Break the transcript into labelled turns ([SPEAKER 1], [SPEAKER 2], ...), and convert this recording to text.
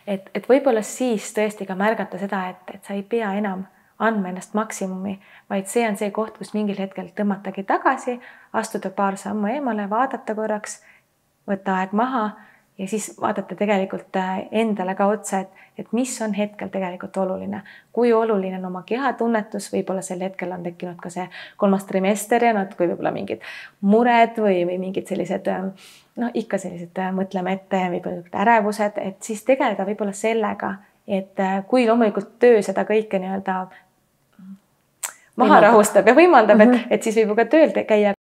[SPEAKER 1] et võib-olla siis tõesti ka märgata seda, et sa ei pea enam andma ennast maksimumi, vaid see on see koht, kus mingil hetkel tõmmatagi tagasi, astuda paar sammu eemale, vaadata korraks, võtta aeg maha ja siis vaadata tegelikult endale ka otsa, et mis on hetkel tegelikult oluline. Kui oluline on oma kehatunnetus, võib-olla sel hetkel on tekkinud ka see 3. trimester ja natuke võib-olla mingid mured või mingid sellised, ikka sellised mõtleme ette, võib-olla ärevused, et siis tegeleda võib-olla sellega, et kui loomulikult töö seda kõike nii-öelda maha rahustab ja võimaldab, et siis võib ju ka tööl käia